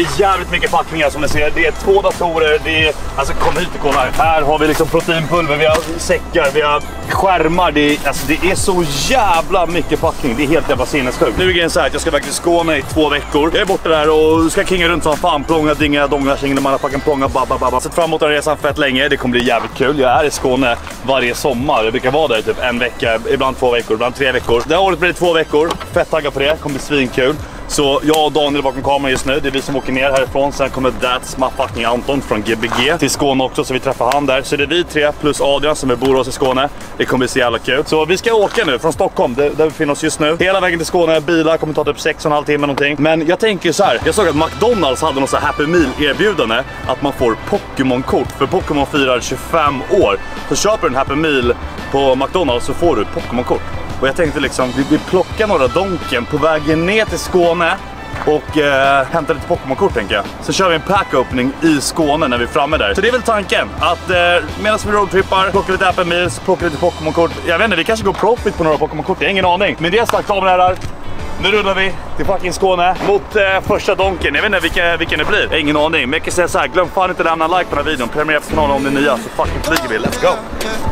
är jävligt mycket packningar som ni ser. Det är 2 datorer, det är... Alltså kom hit och kolla. Här har vi liksom proteinpulver, vi har säckar, vi har skärmar. Det är så jävla mycket packning. Det är helt jävla sinnessjukt. Nu är grejen så här att jag ska verkligen Skåne i 2 veckor. Jag är borta där och ska kinga runt som fan. Plånga, dinga, dånga, kinga, man har fucking plånga, babba. Sett fram emot den resan fett länge. Det kommer bli jävligt kul. Jag är i Skåne varje sommar. Jag brukar vara där typ 1 vecka, ibland 2 veckor, ibland 3 veckor. Det här året blir det 2 veckor. Fett taggad på det. Kommer bli svinkul. Så jag och Daniel bakom kameran just nu. Det är vi som åker ner härifrån. Sen kommer That's my fucking Anton från Gbg till Skåne också. Så vi träffar han där. Så det är vi 3 plus Adrian som är bor hos i Skåne. Det kommer bli så jävla kul. Så vi ska åka nu från Stockholm, där vi befinner oss just nu. Hela vägen till Skåne. Bilar kommer ta typ 6,5 timmar någonting. Men jag tänker så här. Jag såg att McDonalds hade någon så här Happy Meal erbjudande. Att man får Pokémon-kort. För Pokémon firar 25 år. Så köper du en Happy Meal på McDonalds så får du ett Pokémon-kort. Och jag tänkte liksom, vi plockar några donken på vägen ner till Skåne och hämtar lite Pokémon-kort tänker jag. Så kör vi en pack-opening i Skåne när vi är framme där. Så det är väl tanken, att medan vi roadtrippar, plockar lite Apple Meals, plockar lite Pokémon-kort. Jag vet inte, vi kanske går profit på några Pokémon-kort, jag har ingen aning. Men det är sagt, kameror. Nu rullar vi till fucking Skåne mot första donken. Jag vet inte vilken det blir, jag har ingen aning. Men jag kan säga så här, glöm fan inte att lämna en like på den här videon. Prenumerera på kanalen om det är nya, så fucking flyger vi, let's go!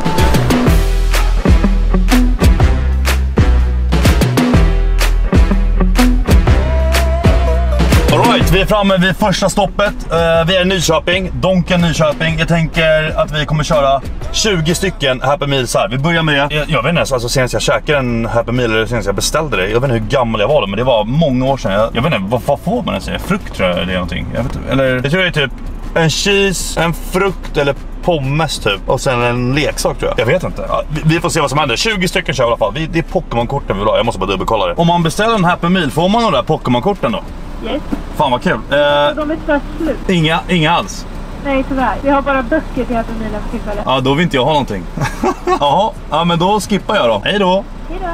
Alright, vi är framme vid första stoppet. Vi är i Nyköping, Donken Nyköping. Jag tänker att vi kommer köra 20 stycken Happy Meals här. Vi börjar med, jag vet inte, alltså senast jag käkade en Happy Meal eller senast jag beställde det. Jag vet inte hur gammal jag var då, men det var många år sedan. Jag vet inte, vad får man säga? Frukt tror jag det är någonting. Jag tror det är typ en cheese, en frukt eller pommes typ. Och sen en leksak tror jag. Jag vet inte. Ja, vi får se vad som händer. 20 stycken kör i alla fall. Det är Pokémon-korten vi vill ha. Jag måste bara dubbelkolla det. Om man beställer en Happy Meal, får man de där Pokémon-korten då? Yes. Fan vad kul. De är tyvärr slut. Inga alls? Nej tyvärr. Vi har bara böcker till Happy Meal för tillfället. Ja, då vill inte jag ha någonting. Jaha, ja men då skippar jag då. Hej då. Hej då.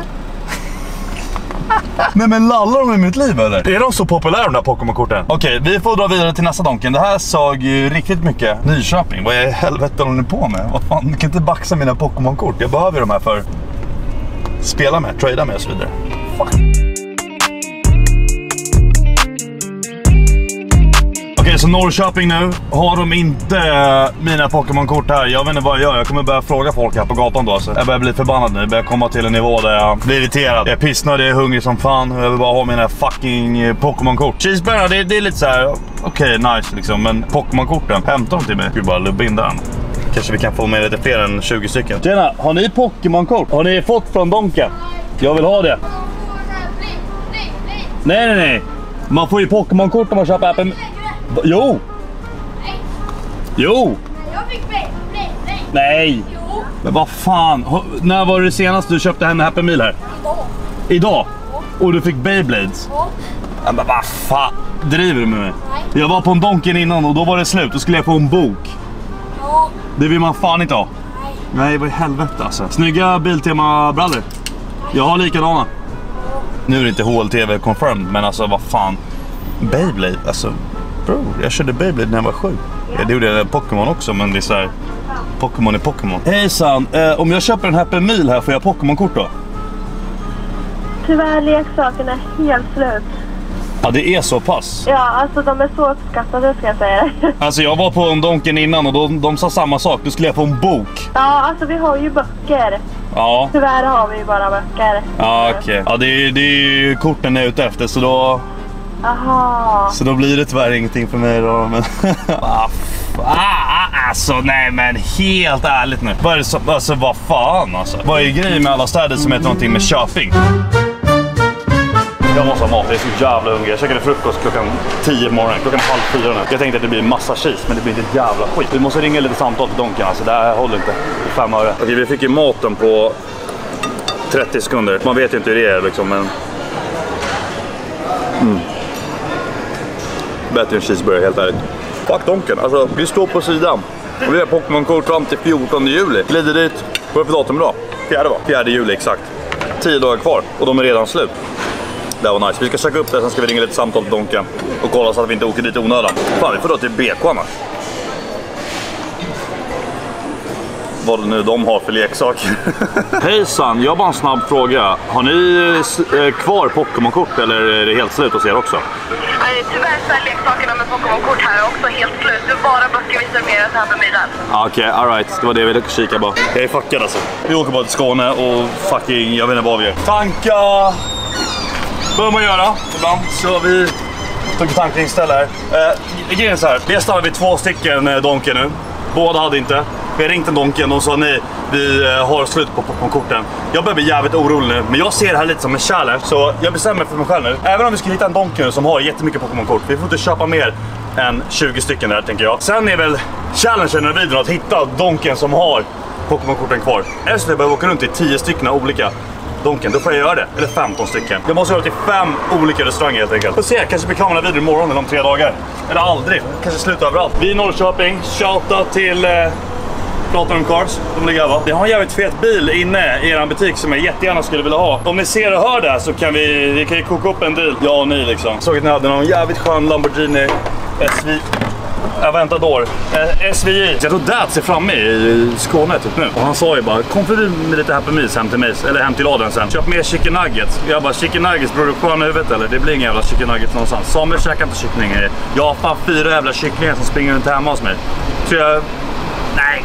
Nej men lallar de i mitt liv eller? Är de så populära de där Pokémon-korten? Okej, vi får dra vidare till nästa donken. Det här såg ju riktigt mycket Nyköping. Vad i helvete håller ni på med? Vad fan, du kan inte baxa mina Pokémon-kort. Jag behöver de här för spela med, trada med och så vidare. Fuck. Okej, så Norrköping nu. Har de inte mina Pokémon-kort här? Jag vet inte vad jag gör. Jag kommer börja fråga folk här på gatan då. Alltså. Jag börjar bli förbannad nu. Jag börjar komma till en nivå där jag blir irriterad. Jag är pissnödig, jag är hungrig som fan. Jag vill bara ha mina fucking Pokémon-kort. Cheeseburger, det är lite så här. Okej, nice liksom. Men Pokémon-korten, hämta dem till mig. Vi bara lubba in den. Kanske vi kan få med lite fler än 20 stycken. Tjena, har ni Pokémon-kort? Har ni fått från Donken? Jag vill ha det. Nej. Man får ju Pokémon-kort om man köper appen. Jo! Jo! Jag fick nej. Nej! Jo. Men vad fan? När var det senast du köpte hem Happy Meal här? Idag? Ja. Och du fick Beyblades? Ja. Ja, men vad fan? Driver du med mig? Nej. Jag var på en Donken innan och då var det slut. Då skulle jag få en bok. Ja. Det vill man fan inte ha. Nej. Nej, vad i helvete alltså. Snygga Biltema-brallor. Jag har likadana. Nu är det inte HLTV confirmed, men alltså vad fan. Beyblade, alltså. Bro, jag körde Beyblade när jag var 7. Det gjorde jag Pokémon också, men det är så här. Pokémon är Pokémon. Hejsan, om jag köper en Happy Meal här får jag Pokémon-kort då? Tyvärr, leksakerna är helt slut. Ja, det är så pass. Ja, alltså de är så uppskattade ska jag säga. Alltså jag var på en Donken innan och de sa samma sak. Du skulle jag få en bok. Ja, alltså vi har ju böcker. Ja. Tyvärr har vi ju bara böcker. Ja, okej. Ja, det är ju korten jag är ute efter, så då... Aha. Så då blir det tyvärr ingenting för mig då, men... Alltså nej men helt ärligt nu. Vad är det så, alltså vad fan alltså? Vad är grejen med alla städer som heter någonting med Köping? Jag måste ha mat, jag är så jävla hungrig. Jag käkade frukost klockan 10 på morgonen, klockan 3:30 nu. Jag tänkte att det blir massa cheese, men det blir inte jävla skit. Vi måste ringa lite samtal till Donken, alltså det här håller inte. 5 öre. Okej, vi fick ju maten på 30 sekunder. Man vet ju inte hur det är liksom, men... Bättre än cheeseburger, helt ärligt. Fuck Donken, alltså vi står på sidan. Och vi har Pokémon-kort fram till 14 juli. Glider dit, vad är det för datum idag? 4 juli exakt. 10 dagar kvar och de är redan slut. Det var nice, vi ska söka upp det, sen ska vi ringa lite samtal till Donken. Och kolla så att vi inte åker dit i onödan. Fan, vi får då till BK annars. vad nu de har för leksaker. Hejsan, jag har bara en snabb fråga. Har ni kvar Pokémon-kort eller är det helt slut hos er också? Tyvärr så är leksakerna med Pokémon-kort här också helt slut. Det är bara böcker vi serverar här med middag. Okej, alright. Det var det vi ville kika på. Jag är fuckad alltså. Vi åker bara till Skåne och fucking, jag vet inte vad vi gör. Tanka! Bör man göra ibland. Så vi tog tankningsställe här. Grejen är så här. Det stannade vi 2 stycken donker nu. Båda hade inte. Vi har ringt en donken och sa nej, vi har slut på Pokémon-korten. Jag börjar bli jävligt orolig nu, men jag ser det här lite som en challenge. Så jag bestämmer för mig själv nu. Även om vi ska hitta en donken som har jättemycket Pokémon-kort, vi får inte köpa mer än 20 stycken där, tänker jag. Sen är väl challengen i videon att hitta donken som har Pokémon-korten kvar. Eller så jag behöver åka runt i 10 stycken olika donken, då får jag göra det. Eller 15 stycken. Jag måste göra till 5 olika restauranger helt enkelt. Får se, kanske blir kameran vidare imorgon eller om 3 dagar. Eller aldrig, kanske sluta överallt. Vi i Norrköping, shoutout till Platinum Cars, de ligger här va? Vi har en jävligt fet bil inne i eran butik som jag jättegärna skulle vilja ha. Om ni ser och hör det så kan vi kan ju koka upp en deal. Ja och ni liksom. Såg att ni hade någon jävligt skön Lamborghini SV. Aventador. SVJ. Jag tror Dads är framme i Skåne typ nu. Och han sa ju bara, kom förbi med lite Happy Meals hem till mig. Eller hem till Aden sen. Köp mer chicken nuggets. Jag bara, chicken nuggets bror, du skön i huvudet eller? Det blir inga jävla chicken nuggets någonstans. Samuel käkar inte kycklingar. Jag har fan 4 jävla kycklingar som springer runt hemma hos mig. Så jag... Nej.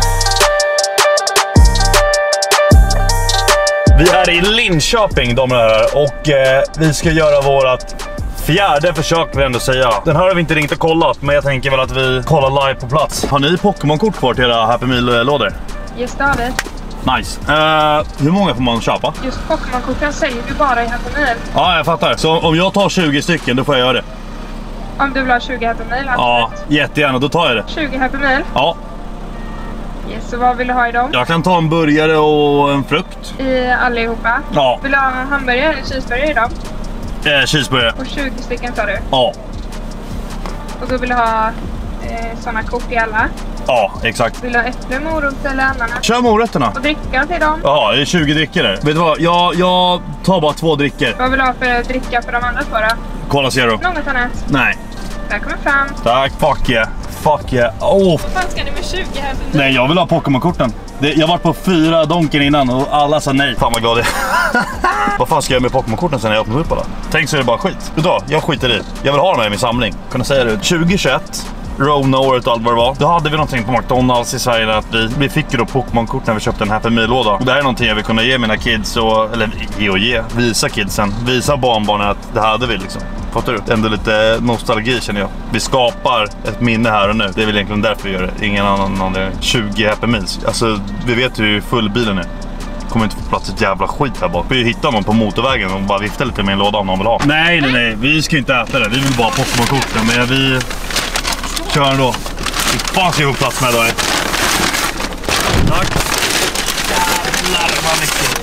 Vi är i Linköping, damer och herrar. Och vi ska göra vårat 4:e försök, vill jag ändå säga. Den här har vi inte ringt och kollat, men jag tänker väl att vi kollar live på plats. Har ni Pokémon-kort kvar till era Happy Meal-lådor? Just det. Nice. Hur många får man köpa? Just Pokémon-korten säger vi bara i Happy Meal. Ja, jag fattar. Så om jag tar 20 stycken, då får jag göra det. Om du vill ha 20 Happy Meal? Ja, jättegärna. Då tar jag det. 20 Happy Meal? Ja. Yes, så vad vill du ha i dem? Jag kan ta en burgare och en frukt. I allihopa? Ja. Vill du ha en hamburgare eller cheeseburgare i dem? Cheeseburgare. Och 20 stycken tar du? Ja. Och då vill du ha sådana kort i alla? Ja, exakt. Vill du ha äpple, morot eller ananas? Kör morötterna. Och dricka till dem? Ja, det är 20 drickor där. Vet du vad? Jag tar bara 2 drickor. Vad vill du ha för dricka för de andra två då? Cola Zero. Något annat? Nej. Välkommen fram. Tack, fuck yeah. Fuck yeah. Oh. Vad fan ska ni med 20 här? Nej, jag vill ha Pokémon-korten. Jag har varit på 4 donken innan och alla sa nej. Fan vad glad jag är. Vad fan ska jag med Pokémon-korten sen när jag öppnar upp alla? Tänk så är det bara skit. Då, jag skiter i. Jag vill ha dem här i min samling. Kunna säga det. 2021. Rona-året och allt vad det var. Då hade vi någonting på McDonalds i Sverige att vi fick ju då Pokémon-kort när vi köpte en Happy Meal-låda. Och det här är någonting jag vill kunna ge mina kids visa kidsen. Visa barnbarnen att det hade vi liksom. Fattar du? Ändå lite nostalgi känner jag. Vi skapar ett minne här och nu. Det är väl egentligen därför vi gör det. Ingen annan 20 Happy Meals. Alltså, vi vet hur full bilen är. Kommer inte få plats ett jävla skit här bak. Vi hittar någon på motorvägen och bara vifta lite med en låda om någon vill ha. Nej. Vi ska inte äta det. Vi vill bara Pokémon-korten. Men vi kör ändå. Vi fan ska få plats med då. Tack. Jävlar vad mycket.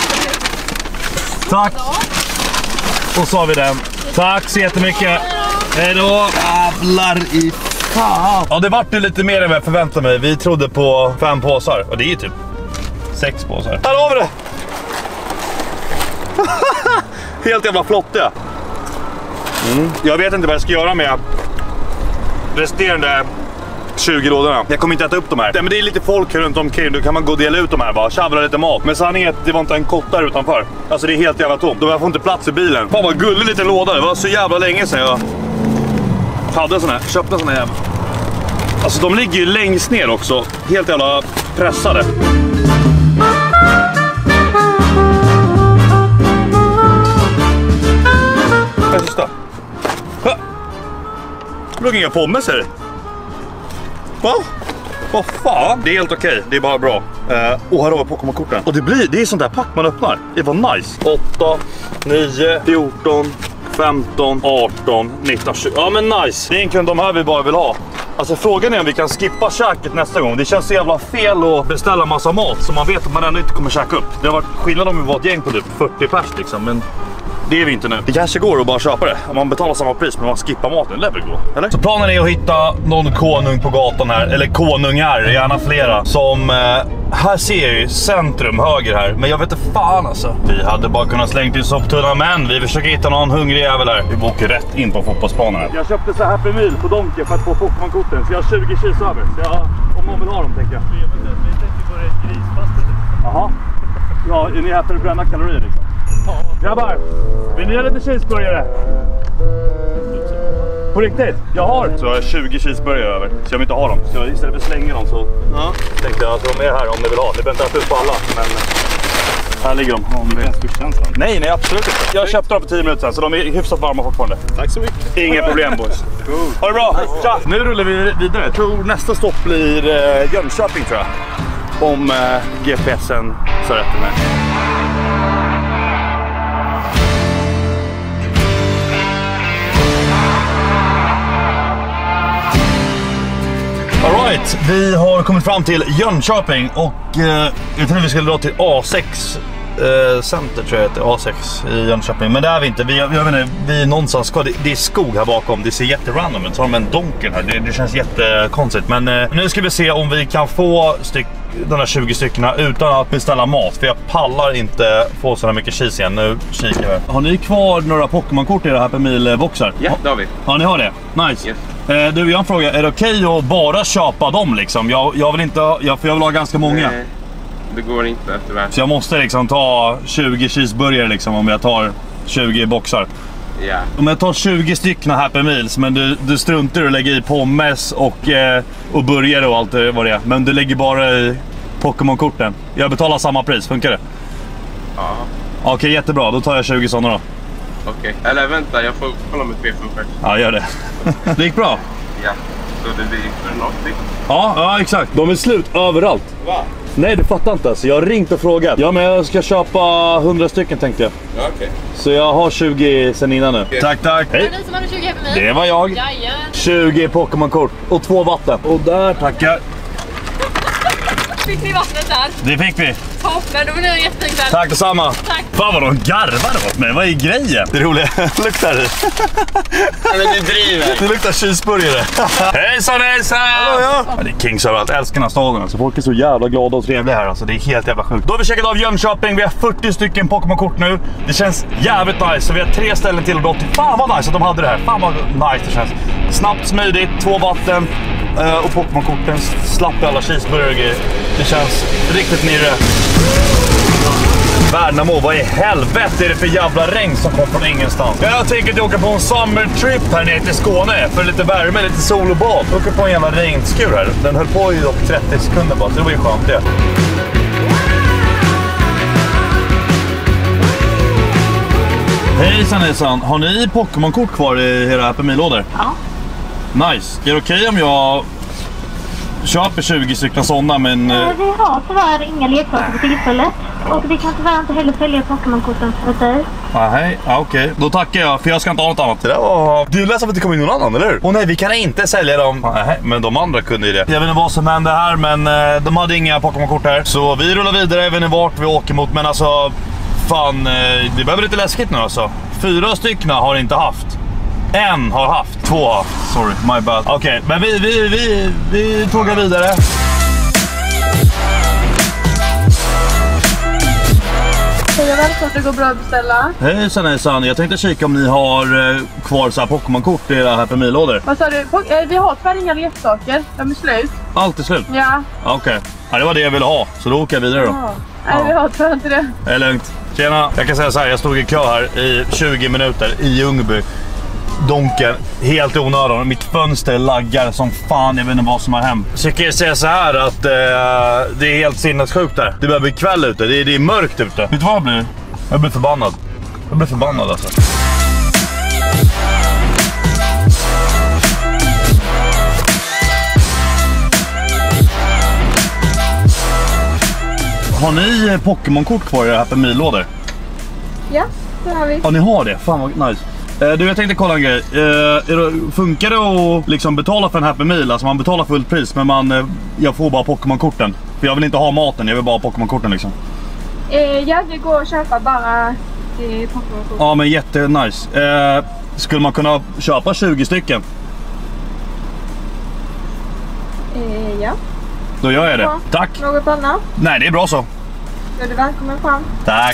Tack. Och så har vi den. Tack så jättemycket. Hej då. Jävlar i fan. Ja, det vart ju lite mer än vad jag förväntade mig. Vi trodde på 5 påsar. Och det är ju typ 6 påsar. Här har vi det. Helt jävla flottiga. Jag vet inte vad jag ska göra med resterande 20 lådorna. Jag kommer inte äta upp de här. Men det är lite folk runt omkring. Då kan man gå och dela ut de här bara. Tjavla lite mat. Men sanningen är att det var inte en kott där utanför. Alltså det är helt jävla tomt. Jag får inte plats i bilen. Fan vad gullig liten låda. Det var så jävla länge sedan jag hade en sån här. Köpte en sån här. Alltså de ligger ju längst ner också. Helt jävla pressade. Vad är det sista? Det låg inga pommes här. Va? Vad fan? Det är helt okej. Det är bara bra. Och här har vi Pokémon-korten. Och det är sånt där pack man öppnar. Det var nice. 8, 9, 14, 15, 18, 19, 20. Ja men nice. Det är egentligen de här vi bara vill ha. Alltså frågan är om vi kan skippa käket nästa gång. Det känns så jävla fel att beställa massa mat som man vet att man ändå inte kommer käka upp. Det har varit skillnad om vi var ett gäng på typ 40 pers liksom. Men det är vi inte nu. Det kanske går att bara köpa det. Om man betalar samma pris men man skippar maten. Det lär väl gå, eller? Så planen är att hitta någon konung på gatan här. Eller konungar, gärna flera. Som, här ser jag ju centrum höger här. Men jag vet inte fan alltså. Vi hade bara kunnat slängt in sopptunnan. Men vi försöker hitta någon hungrig jävel här. Vi åker rätt in på fotbollsplanen här. Jag köpte så Happy Meal på Donken för att få Pokémon-korten. Så jag har 20 cheese över. Så om någon vill ha dem tänker jag. det är grispastet. Jaha. Ja, är ni här för att bränna kalorier liksom? Ja. Grabbar, vill ni ha lite cheeseburgare? På riktigt? Jag har. Så jag har 20 cheeseburgare över. Så jag vill inte ha dem. Så istället för att slänga dem så tänkte jag att de är här om ni vill ha. Ni behöver inte äta upp på alla. Men här ligger de. Nej, absolut inte. Jag köpte dem för 10 minuter sedan så de är hyfsat varma fortfarande. Tack så mycket. Inga problem, boys. Cool. Ha det bra. Tja. Nu rullar vi vidare. Jag tror nästa stopp blir Jönköping tror jag. Om GPSen så rätt med. Alright, vi har kommit fram till Jönköping och jag tror vi skulle dra till A6 Center tror jag heter, A6 i Jönköping. Men det är vi inte, vi är någonstans, det är skog här bakom, det ser jätterandom ut. Så har de en donken här, det känns jättekonstigt. Men nu ska vi se om vi kan få de här 20 styckena utan att beställa mat. För jag pallar inte få så mycket cheese igen. Nu kikar vi. Har ni kvar några Pokémon-kort i det här per mil-boxar? Ja, det har vi. Ja, ni har det? Nice. Yes. Du, jag har en fråga. Är det okej att bara köpa dem liksom? Jag vill inte, jag vill ha ganska många. Nej, det går inte tyvärr. Så jag måste liksom ta 20 cheeseburgare liksom om jag tar 20 boxar. Ja. Om jag tar 20 stycken Happy Meals, men du struntar och lägger i pommes och burgare och allt vad det är. Men du lägger bara i Pokémon-korten. Jag betalar samma pris, funkar det? Ja. Okej, jättebra. Då tar jag 20 sådana då. Okej. Eller vänta, jag får kolla med PFM först. Ja, gör det. Det gick bra? Ja, så det blir för något. Ja, exakt. De är slut överallt. Va? Nej, du fattar inte. Så jag har ringt och frågat. Ja, men jag ska köpa 100 stycken tänkte jag. Ja, okej. Så jag har 20 sen innan nu. Okay. Tack. Var det ni som hade 20 Happy Meal? Det var jag. Jaja. 20 Pokémon-kort och 2 vatten. Och där, tackar. Fick ni vattnet där? Det fick vi. Toppen, då blir det jättefint där. Tack detsamma. Tack. Fan vad de garvar åt mig. Vad är grejen? Det roliga luktar det. Men du driver. Det luktar cheeseburgare. Hejsan. Ja, det är kings överallt. Älskar den här staden. Alltså, folk är så jävla glada och trevliga här. Alltså, det är helt jävla sjukt. Då har vi checkat av Jönköping. Vi har 40 stycken Pokémon-kort nu. Det känns jävligt nice. Så vi har 3 ställen till att dra till. Fan vad nice att de hade det här. Fan vad nice det känns. Snabbt, smidigt, 2 vatten. Och Pokémon-korten slapp alla cheeseburgare. Det känns riktigt nere. Värnamo, vad i helvete är det för jävla regn som kommer från ingenstans? Jag tänker att åka på en summer trip här ner till Skåne. För lite värme, lite sol och bad. Åka på en jävla regnskur här. Den höll på i dock 30 sekunder bara, så det var ju skönt det. Hejsan. Har ni Pokémon-kort kvar i era Happy Meal-lådor? Ja. Nice. Är det okej om jag köper 20 stycken sådana, men... Vi har tyvärr inga leksaker för tillfället. Och vi kan tyvärr inte heller sälja Pokémon-korten för dig. Nej, okej. Då tackar jag, för jag ska inte ha något annat. Det var... Du läser att det kommer in någon annan, eller hur? Åh nej, vi kan inte sälja dem. Nej, men de andra kunde ju det. Jag vet inte vad som hände här, men de hade inga Pokémon-kort här. Så vi rullar vidare, jag vet inte vart vi åker mot. Men alltså, fan, det behöver lite läskigt nu alltså. 4 stycken har inte haft. 1 har haft. 2 har haft. Sorry, my bad. Okej, men vi tågar vidare. Hej och välkommen, det går bra att beställa. Hejsan. Jag tänkte kika om ni har kvar så här Pokémon-kort i era Happy Meal-lådor. Vad sa du? Vi har tyvärr inga leksaker. De är slut. Allt är slut? Ja. Okej. Ja, det var det jag ville ha. Så då åker jag vidare då. Nej, vi har tyvärr inte det. Det är lugnt. Tjena. Jag kan säga så här, jag stod i kö här i 20 minuter i Ljungby. Donken, helt onödan. Mitt fönster laggar som fan, jag vet inte vad som har hänt. Så jag kan säga så här att det är helt sinnessjukt där. Det börjar bli kväll ute, det är mörkt ute. Vet du vad jag blir? Jag blir förbannad. Jag blir förbannad alltså. Har ni Pokémon-kort kvar i era Happy Meal-lådor? Ja, det har vi. Ja, ni har det. Fan vad nice. Du, jag tänkte kolla en grej. Funkar det att liksom betala för en Happy Meal? Alltså man betalar fullt pris, men jag får bara Pokémon-korten. För jag vill inte ha maten, jag vill bara ha Pokémon-korten liksom. Ja, det går att köpa bara Pokémon-kort. Ja, men jättenice. Skulle man kunna köpa 20 stycken? Ja. Då gör jag det. Ja. Tack. Något annat? Nej, det är bra så. Då är du välkommen fram. Tack.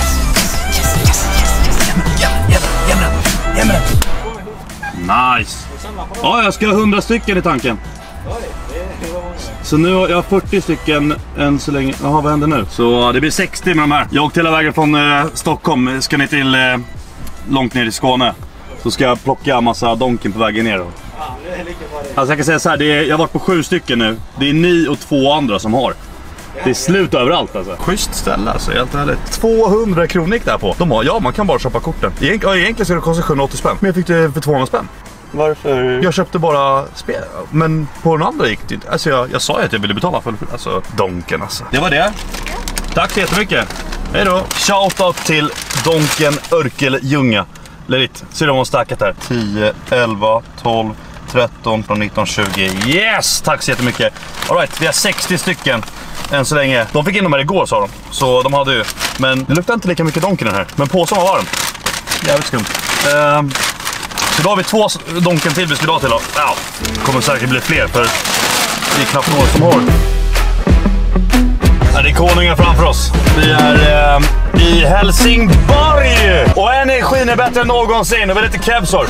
Ge mig den. Nice. Ja, jag ska ha 100 stycken i tanken. Så nu har jag 40 stycken än så länge. Jaha, vad händer nu? Så det blir 60 med de här. Jag åkte hela vägen från Stockholm. Ska ni till långt ner i Skåne. Så ska jag plocka massa donken på vägen ner. Alltså jag kan säga så här, jag har varit på 7 stycken nu. Det är ni och 2 andra som har. Det är slut överallt alltså. Schysst ställe alltså, helt ärligt. 200 kronor gick det här på. De har, ja, man kan bara köpa korten. Egentligen ska det kosta 780 spänn. Men jag fick det för 200 spänn. Varför? Jag köpte bara spel. Men på den andra gick det inte. Alltså jag sa ju att jag ville betala för alltså, donken alltså. Det var det. Tack så jättemycket. Hej då. Shoutout till Donken Örkeljunga. Lerit, ser du vad hon stackat här? 10, 11, 12, 13 från 1920. Yes! Tack så jättemycket. All right, vi har 60 stycken än så länge. De fick in dem här igår, sa de. Så de hade ju. Men det luktar inte lika mycket donken den här. Men påsen var varm. Jävligt skumt. Så då har vi 2 donken till vi ska dra till då. Ja, det kommer säkert bli fler för det är knappt några som har. Ja, det är konungen framför oss. Vi är i Helsingborg. Och energin är bättre än någonsin. Det var lite kebsor.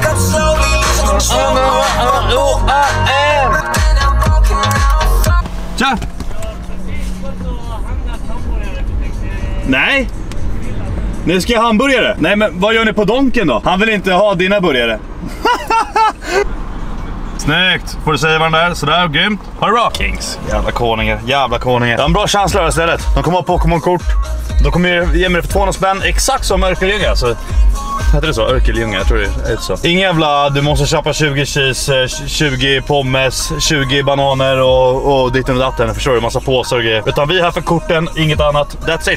Tja! Nej! Nu ska jag hamburgare. Nej, men vad gör ni på donken då? Han vill inte ha dina burgare. Snyggt. Får du säga vad den där? Sådär, grymt. Ha det bra. Kings. Jävla konungar. Jävla konungar. Jag har en bra känsla istället. De kommer ha Pokémon-kort. De kommer ge mig det för 200 spänn. Exakt som Örkeljunga. Alltså, heter det så? Örkeljunga, jag tror det är så. Ingen jävla, du måste köpa 20 cheese, 20 pommes, 20 bananer och ditt och datten. Förstår du? Massa påsar och grejer. Utan vi är här för korten, inget annat. That's it.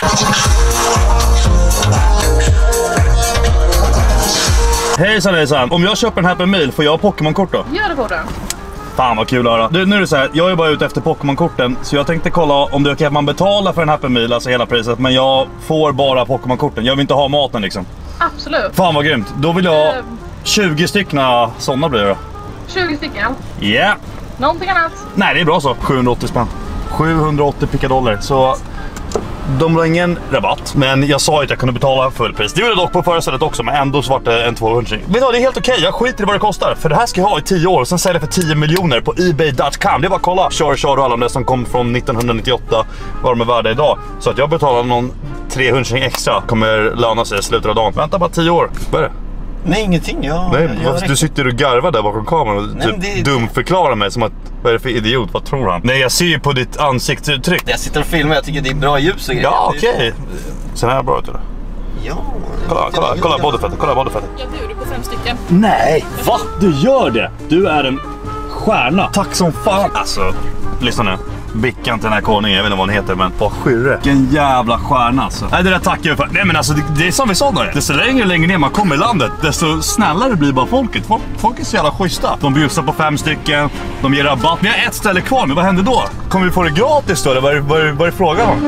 Hejsan hejsan. Om jag köper en Happy Meal, får jag Pokémon-kort då? Gör det på den. Fan vad kul att höra. Du, nu är det så här, jag är bara ute efter Pokémon-korten. Så jag tänkte kolla om det är okej att man betalar för en Happy Meal, alltså hela priset. Men jag får bara Pokémon-korten. Jag vill inte ha maten liksom. Absolut. Fan vad grymt. Då vill jag 20 stycken sådana blir det då. 20 stycken. Ja. Yeah. Någonting annat? Nej, det är bra så. 780 spänn. 780 pickadollar. Så de har ingen rabatt. Men jag sa att jag kunde betala fullpris. Det gjorde jag dock på förra stället också. Men ändå så var det en 200. Vet du vad, det är helt okej. Jag skiter i vad det kostar. För det här ska jag ha i 10 år. Och sen säljer jag för 10 miljoner på ebay.com. Det är bara att kolla. Char och alla de som kom från 1998. Vad de är värda idag. Så att jag betalar någon 300 extra. Kommer löna sig i slutet av dagen. Vänta bara 10 år. Vad är det? Nej, ingenting. Du sitter och garvar där bakom kameran och typ dumförklarar mig som att, vad är det för idiot, vad tror han? Nej, jag ser ju på ditt ansiktsuttryck. Jag sitter och filmar, jag tycker det är bra ljus och grejer. Ja, okej. Sen här bra ut eller? Ja. Kolla bodyfettet, kolla bodyfettet. Jag bjuder på 5 stycken. Nej, va? Du gör det? Du är en stjärna. Tack som fan. Alltså, lyssna nu. Bickan till den här konungen, jag vet inte vad han heter, men vad skyrre. Vilken jävla stjärna alltså. Nej, det där tackar jag för. Nej men alltså, det är som vi sa då. Desto längre ner man kommer i landet, desto snällare blir bara folket. Folk är så jävla schyssta. De bjussar på 5 stycken, de ger rabatt. Vi har ett ställe kvar, men vad händer då? Kommer vi få det gratis då, eller vad är frågan om?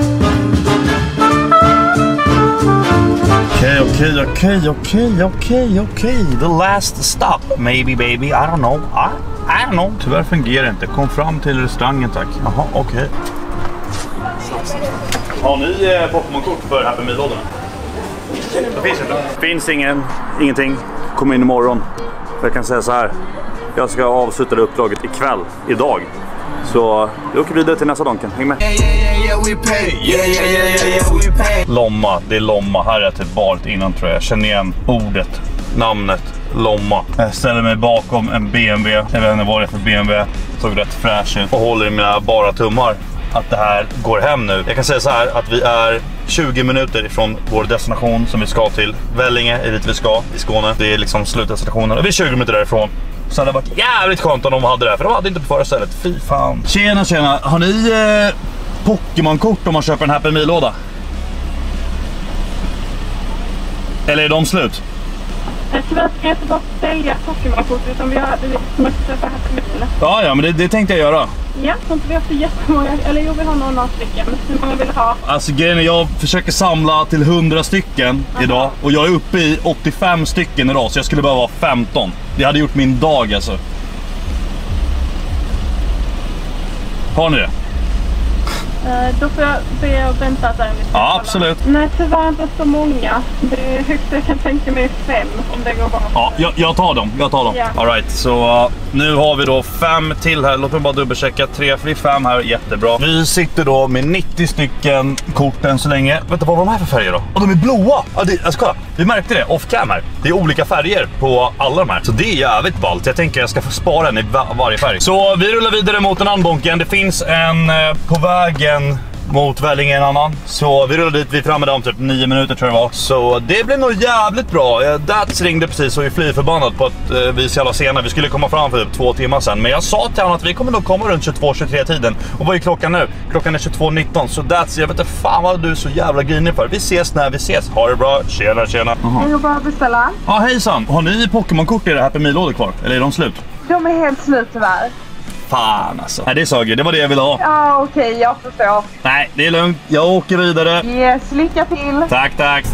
Okej. The last stop. Maybe baby, I don't know. I don't know. Tyvärr fungerar det inte. Kom fram till restaurangen tack. Jaha, okej. Har ni Pokémon-kort för Happy Meal-lådorna? Det finns inte. Finns ingenting. Kom in imorgon. För jag kan säga så här. Jag ska avsluta det uppdraget idag. Så jag åker vidare till nästa donken. Häng med. Lomma, det är Lomma. Här är jag typ varit innan tror jag. Jag känner igen ordet, namnet Lomma. Jag ställer mig bakom en BMW. Jag vet inte vad det är för BMW. Såg rätt fräsch ut. Och håller i mina bara tummar att det här går hem nu. Jag kan säga så här att vi är 20 minuter ifrån vår destination som vi ska till. Vellinge är dit vi ska i Skåne. Det är liksom slutdestinationen. Och vi är 20 minuter därifrån. Så det hade varit jävligt skönt om de hade det här. För de hade inte på förra stället. Fy fan. Tjena. Har ni Pokémon-kort om man köper en Happy Meal-låda? Eller är de slut? Tyvärr ska jag inte bara sälja Pokémon-kort utan vi har det köpa Happy Meal. Ja, men det tänkte jag göra. Ja, så inte vi har så jättemånga. Eller jo, vi har några stycken. Men hur många vill ha? Alltså grejen är, jag försöker samla till 100 stycken idag. Och jag är uppe i 85 stycken idag. Så jag skulle behöva ha 15. Det hade gjort min dag alltså. Har ni det? Då får jag be och vänta där lite. Ja, absolut. Nej, tyvärr inte så många. Det är högst jag kan tänka mig 5 om det går bra. Ja, jag tar dem. Ja. All right, så nu har vi då 5 till här. Låt mig bara dubbelchecka. 3, 5 här, jättebra. Vi sitter då med 90 stycken kort än så länge. Vänta, vad var de här för färger då? Och de är blåa! Ja, alltså, kolla, vi märkte det off-cam här. Det är olika färger på alla de här. Så det är jävligt ballt. Jag tänker jag ska få spara en i varje färg. Så vi rullar vidare mot en annan bonken. Det finns en på vägen mot Vellinge, en annan. Så vi rullar dit, vi är framme där om typ 9 minuter tror jag det var. Så det blev nog jävligt bra. Dats ringde precis och är fly förbannad på att vi är så jävla sena. Vi skulle komma fram för typ 2 timmar sedan. Men jag sa till honom att vi kommer nog komma runt 22-23 tiden. Och vad är klockan nu? Klockan är 22:19. Så Dats, jag vet inte fan vad du är så jävla grinig för. Vi ses när vi ses. Ha det bra. Tjena. Jag vill bara beställa. Ja, hejsan. Har ni Pokémon-kort i det här Happy Meal-lådor kvar? Eller är de slut? De är helt slut tyvärr. Fan alltså. Nej, det är Sager. Det var det jag ville ha. Ja, okej, jag förstår. Nej, det är lugnt. Jag åker vidare. Yes, lycka till. Tack.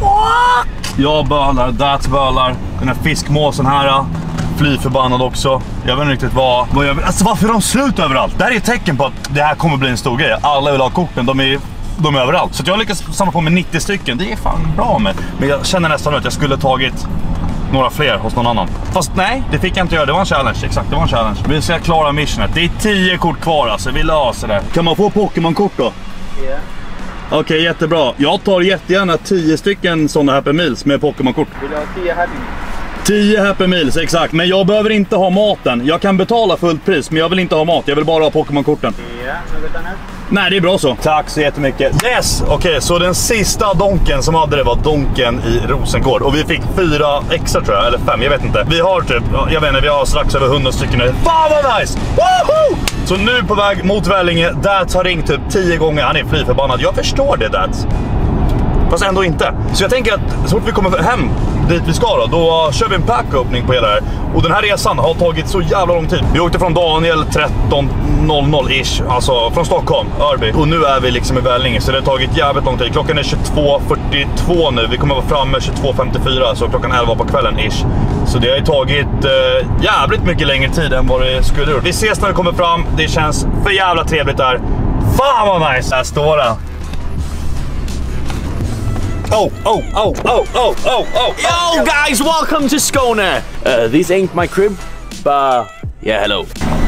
Jag bölar, Dats bölar. Den här fiskmåsen här. Fly förbannad också. Jag vet inte riktigt vad jag vill. Alltså varför är de slut överallt? Det här är ett tecken på att det här kommer bli en stor grej. Alla vill ha korten. De är överallt. Så jag lyckas samla på med 90 stycken. Det är fan bra med. Men jag känner nästan att jag skulle tagit några fler hos någon annan. Fast nej, det fick jag inte göra. Det var en challenge. Exakt, det var en challenge. Vi ska klara missionet. Det är 10 kort kvar alltså. Vi löser det. Kan man få Pokémon-kort då? Ja. Okej, jättebra. Jag tar jättegärna 10 stycken sådana Happy Meals med Pokémon-kort. Vill du ha 10 Happy Meals? 10 Happy Meals, exakt. Men jag behöver inte ha maten. Jag kan betala fullt pris, men jag vill inte ha mat. Jag vill bara ha Pokémon-korten. Ja, något annat? Nej, det är bra så. Tack så jättemycket. Yes! Okej, så den sista donken som hade det var donken i Rosengård. Och vi fick 4 extra tror jag, eller 5, jag vet inte. Vi har typ, jag vet inte, vi har strax över 100 stycken nu. Fan vad nice! Woohoo! Så nu på väg mot Vellinge. Dats har ringt typ 10 gånger. Han är fly förbannad. Jag förstår det, Dats. Fast ändå inte. Så jag tänker att så fort vi kommer hem dit vi ska då kör vi en pack-öppning på hela det här. Och den här resan har tagit så jävla lång tid. Vi åkte från Daniel 13:00-ish, alltså från Stockholm, Örby. Och nu är vi liksom i Vellinge, så det har tagit jävligt lång tid. Klockan är 22:42 nu. Vi kommer vara framme 22:54, så klockan 11 på kvällen ish. Så det har ju tagit jävligt mycket längre tid än vad det skulle gjort. Vi ses när vi kommer fram. Det känns för jävla trevligt där. Fan vad nice! Här står det. Oh. Yo guys, welcome to Skåne. This ain't my crib, but yeah, hello.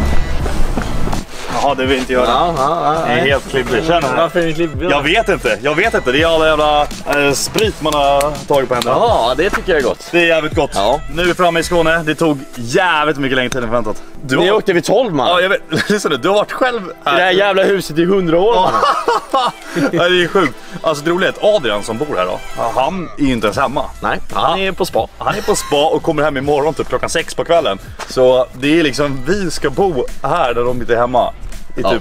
Jaha, det vill inte göra. Det är helt klibbigt. Varför är det klibbigt? Jag vet inte. Det är alla jävla sprit man har tagit på händerna. Ja, det tycker jag är gott. Det är jävligt gott. Ja. Nu är vi framme i Skåne. Det tog jävligt mycket längre tid än förväntat. Ni åkte vid 12 man. Ja, jag vet. Lyssna nu, du har varit själv här. I det här jävla huset i 100 år man. Det är sjukt. Alltså det roliga är att Adrian som bor här då, han är ju inte ens hemma. Nej, han är på spa. Han är på spa och kommer hem imorgon typ klockan 6 på kvällen. Så det är liksom, vi ska bo här där de inte är hemma i typ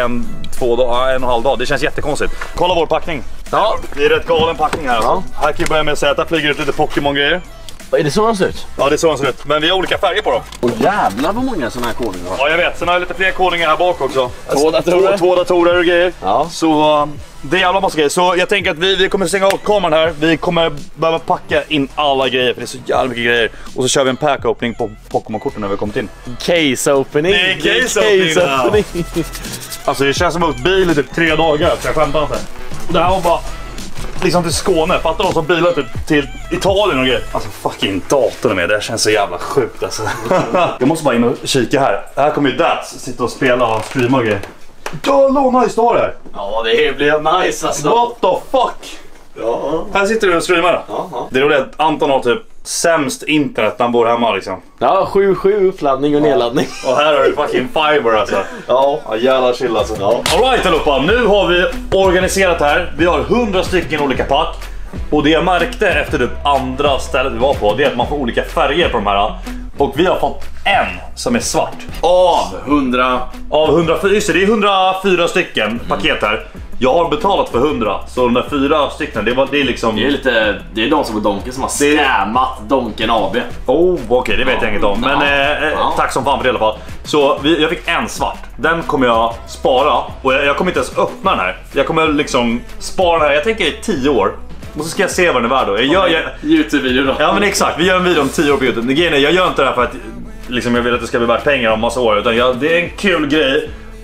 1,5 dag. Det känns jättekonstigt. Kolla vår packning. Ja. Det är rätt galen packning här. Alltså. Här kan jag börja med att säga att det flyger ut lite Pokémon-grejer. Är det så han ser ut? Ja, det är så han ser ut. Men vi har olika färger på dem. Och jävlar vad många sådana här kodningar har. Ja, jag vet. Sen har jag lite fler kodningar här bak också. 2 datorer. 2 datorer och grejer. Ja. Så det är jävla massa grejer. Så jag tänker att vi kommer stänga av kameran här. Vi kommer behöva packa in alla grejer. För det är så jävla mycket grejer. Och så kör vi en pack-opening på Pokémon-korten när vi kommit in. Case-opening. Det är case-opening. Alltså det känns som att bil i typ 3 dagar. Så jag skämtar inte. Det här var bara liksom till Skåne. Fattar de som bilar typ till Italien och grejer. Alltså fucking datorn med. Det känns så jävla sjukt alltså. Jag måste bara in och kika här. Här kommer ju Dats sitta och spela och streama och grejer. Jävlar nice det här. Ja, det blir nice alltså. What the fuck? Ja. Här sitter du och streamar. Ja. Det är roligt att Anton har typ sämst internet när han bor hemma liksom. Ja, 7 uppladdning och nedladdning. Och här har du fucking fiber alltså. Ja, jävla chill alltså. Ja. Alright allihopa, nu har vi organiserat här. Vi har 100 stycken olika pack. Och det jag märkte efter det andra stället vi var på, det är att man får olika färger på de här. Och vi har fått en som är svart. Av 100. Av 104, just det är 104 stycken paket här. Jag har betalat för 100, så de där 4 stycken, det är liksom... Det är de som är Donken som har scammat Donken AB. Oh, okej, det vet jag inget om. Men tack som fan för det i alla fall. Så jag fick en svart. Den kommer jag spara. Och jag kommer inte ens öppna den här. Jag kommer liksom spara den här, jag tänker i 10 år. Och så ska jag se vad den är värd då. YouTube-video då. Ja men exakt, vi gör en video om 10 år på YouTube. Jag gör inte det här för att liksom, jag vill att det ska bli värt pengar om massa år. Utan det är en kul grej.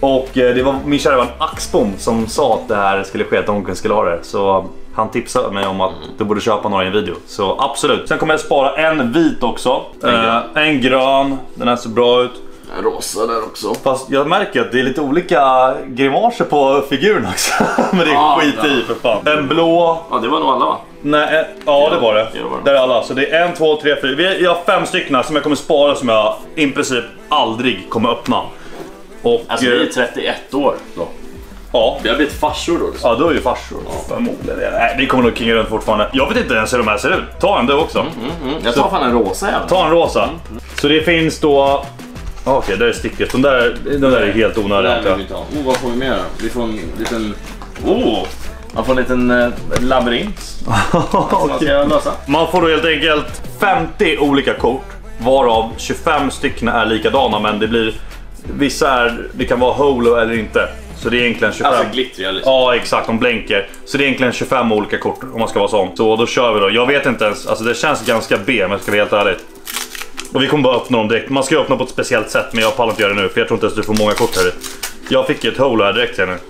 Och det var min kära vän Axbom som sa att det här skulle ske, att de skulle ha det. Så han tipsade mig om att du borde köpa några i en video. Så absolut. Sen kommer jag spara en vit också. En grön. Den här ser bra ut. En rosa där också. Fast jag märker att det är lite olika grimaser på figuren också. Men det är skit i för fan. En blå. Ja, det var nog alla va? Nej, ja det var det. Där är alla. Så det är 1, 2, 3, 4. Jag har 5 stycken som jag kommer spara som jag i princip aldrig kommer öppna. Och, alltså vi är 31 år då. Ja. Vi har blivit farsor då. Ja, då är vi farsor. Förmodligen. Nej, vi kommer nog kinga runt fortfarande. Jag vet inte ens hur de här ser ut. Ta en du också. Jag tar fan en rosa även. Ta en rosa. Så det finns då... Okej, där är stickers. De där är helt onödiga. Vad får vi mer? Vi får en liten... Man får en liten labyrint. Man ska lösa. Man får då helt enkelt 50 olika kort. Varav 25 stycken är likadana. Men det blir... det kan vara holo eller inte. Så det är egentligen 25. Alltså glittriga liksom. Ja, exakt, de blänker. Så det är egentligen 25 olika kort om man ska vara sån. Så då kör vi då. Jag vet inte ens, alltså det känns ganska B, men jag ska vara helt ärligt. Och vi kommer bara öppna dem direkt. Man ska öppna på ett speciellt sätt, men jag pallar inte göra det nu. För jag tror inte ens du får många kort här. Jag fick ett holo här direkt nu.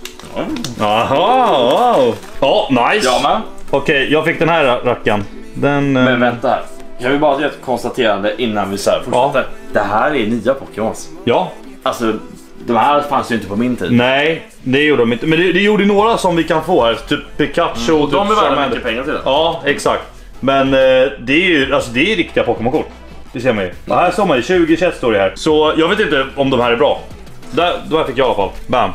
Aha, wow. Ja, nice. Ja, men. Okej, jag fick den här rackaren. Men vänta här. Jag vill bara göra ett konstaterande innan vi fortsätter. Ja. Det här är nya Pokémons. Ja. Alltså, de här fanns ju inte på min tid. Nej, det gjorde de inte. Men det gjorde några som vi kan få här. Typ Pikachu och de är värda mycket pengar till det. Ja, exakt. Men det är ju alltså, det är riktiga Pokémon-kort. Det ser man ju. Ja, här står man ju 20 står det här. Så jag vet inte om de här är bra. De här fick jag i alla fall. Bam.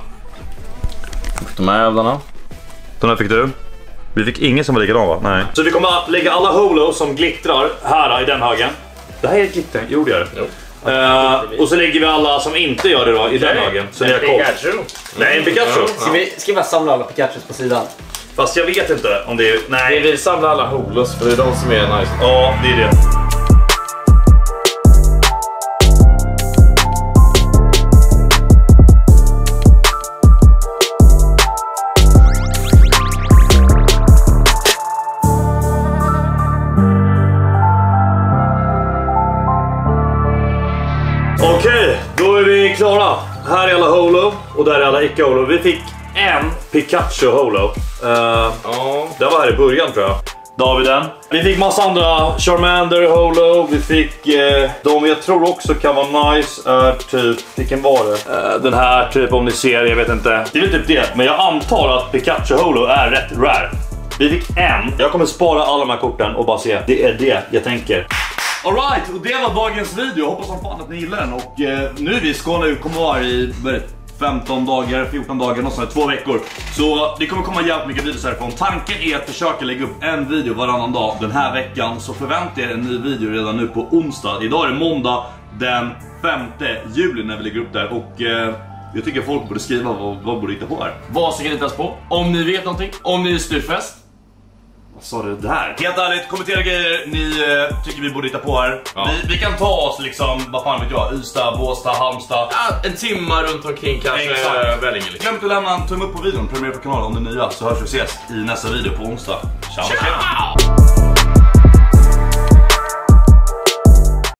De här jävlarna. De här fick du. Vi fick ingen som var likadan va? Nej. Så vi kommer att lägga alla holos som glittrar här i den högen. Det här är glitter, gjorde jag det? Jo. Och så lägger vi alla som inte gör det då i den högen. Så det är Pikachu. Nej, en Pikachu. Ska vi bara samla alla Pikachus på sidan? Fast jag vet inte om det är... Nej, vi samlar alla holos för det är de som är nice. Ja, det är det. Okej, då är vi klara. Här är alla holo och där är alla icke-holo. Vi fick en Pikachu holo. Det var här i början tror jag. Då har vi den. Vi fick massa andra Charmander holo. Vi fick de jag tror också kan vara nice är typ, vilken var det? Den här typ om ni ser, jag vet inte. Det är väl typ det, men jag antar att Pikachu holo är rätt rare. Vi fick en. Jag kommer spara alla de här korten och bara se. Det är det jag tänker. Alright, och det var dagens video. Hoppas som fan att ni gillar den. Och nu är vi i Skåne, kommer vara i 15 dagar, 14 dagar, något sånt, 2 veckor. Så det kommer komma jävligt mycket videos härifrån. Tanken är att försöka lägga upp en video varannan dag den här veckan. Så förvänta er en ny video redan nu på onsdag. Idag är det måndag den 5 juli när vi lägger upp där. Och jag tycker folk borde skriva vad borde hitta på här. Vad ska ni hittas på? Om ni vet någonting, om ni är styrfest. Vad sa du där? Helt ärligt, kommentera grejer ni tycker vi borde hitta på här. Ja. Vi kan ta oss liksom, vad fan vet jag, Ystad, Båstad, Halmstad. Ja, en timma runt omkring kanske. Väldigt liksom. Glöm inte att lämna en tumme upp på videon, prenumerera på kanalen om det är nya. Så hörs vi ses i nästa video på onsdag. Ciao! Ciao.